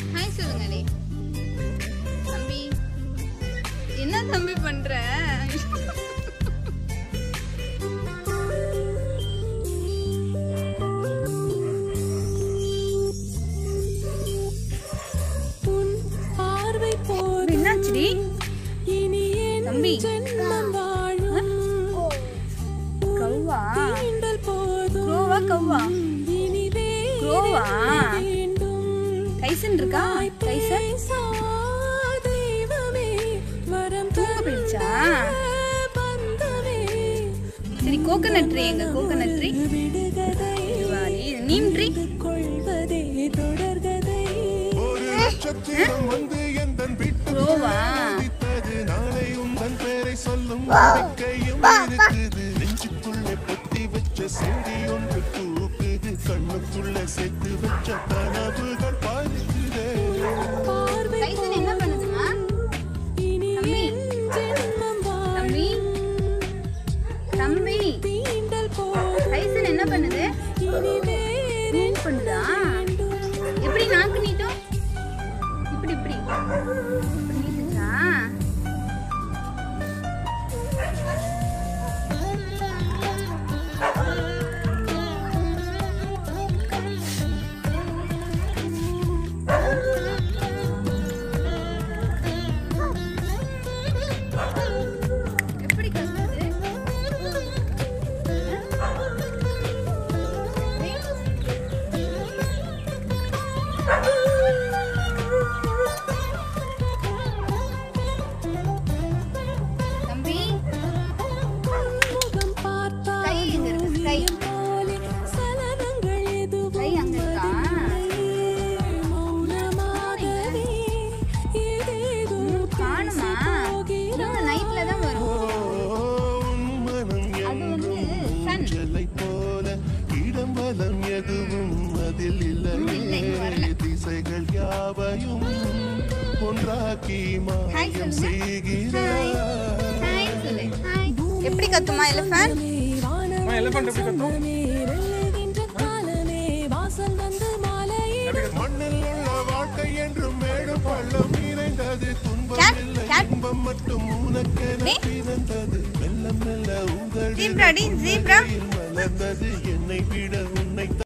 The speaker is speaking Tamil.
ஹாய் சொல்லுங்கடி. தம்பி என்ன தம்பி பண்ற? என்னாச்சுடி தம்பி? கௌவா க்ரோவா கௌவா க்ரோவா கைசன் இருக்கா? கைசன் தூங்க போயிடுச்சா? சரி கோகனட் ட்ரீ எங்க? கோகனட் ட்ரீ நீம் ட்ரீ க்ரோவா கைசன் என்ன பண்ணுதுமா? தம்பி தம்பி தம்பி கைசன் என்ன பண்ணுது? மூவ் பண்ணுதா? எப்படி நாக்கு நீட்டும்? இப்படி இப்படி நீட்டுச்சா? எப்படி கத்துது? தம்பி கை எங்க இருக்கு? கை கை அங்க இருக்கா? காணுமா? இன்னும் நைட்ல தான் வரும். அது வந்து சன் ஹாய் சொல்லு. ஹாய் சொல்லு. ஹாய். எப்படி கத்துமா எலிஃபண்ட்? எலிஃபண்ட் எப்படி கத்தும்? மண்ணில் உள்ள வாழ்க்கை என்று மேடு பள்ளம் நிறைந்தது, துன்பம் மட்டும் உனக்கென பிறந்தது, மெல்ல மெல்ல உங்கள் ஜீப்ரா டி ஜீப்ரா மலர்ந்தது, என்னை விட உன்னை